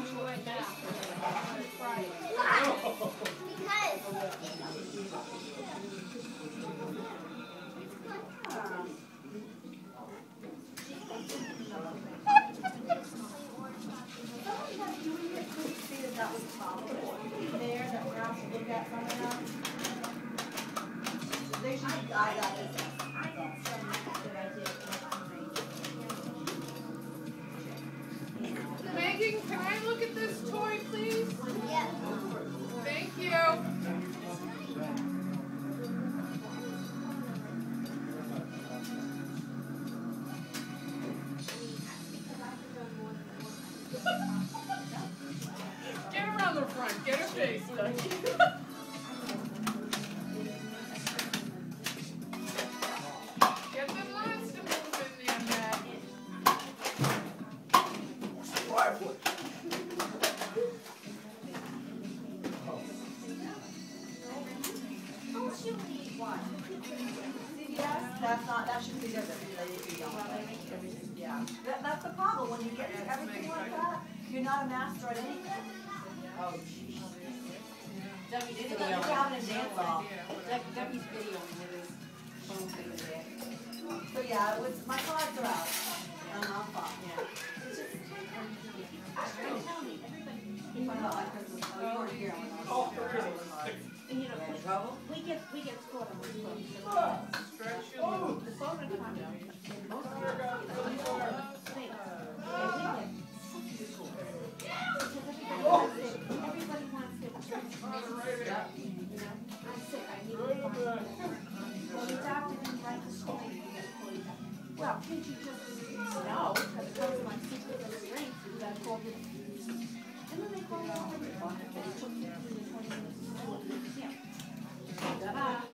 That was possible there that we're out to look at something else. They should I got this. I got some that I did. Megan, can I look at this toy, please? Yeah. Thank you. Get around the front. Get her face, Ducky. Get the lights to move in there, Matt. Oh, she'll need one. CVS, that's not, that should be different. Yeah. That's the problem, when you get everything like that, you're not a master at anything. Oh, geez. Debbie, It's like you're having a dance off. Debbie's video with his phone thing there. So yeah, it was, my cards are out. And I'm fine, yeah. Tell me, everybody. You find out like Christmas, you weren't here when I was here. And you know, we get scored on this phone. Stretch your legs. The phone would come down. And most of us, things. And we get such a score. Because everybody wants their church. You know, I'm sick, I need to find it. Well, the doctor didn't write the score. Well, can't you just, no, because it goes on secret and strength, you gotta call it. And then they call it all. They took 15 to 20 minutes to do it. Yeah.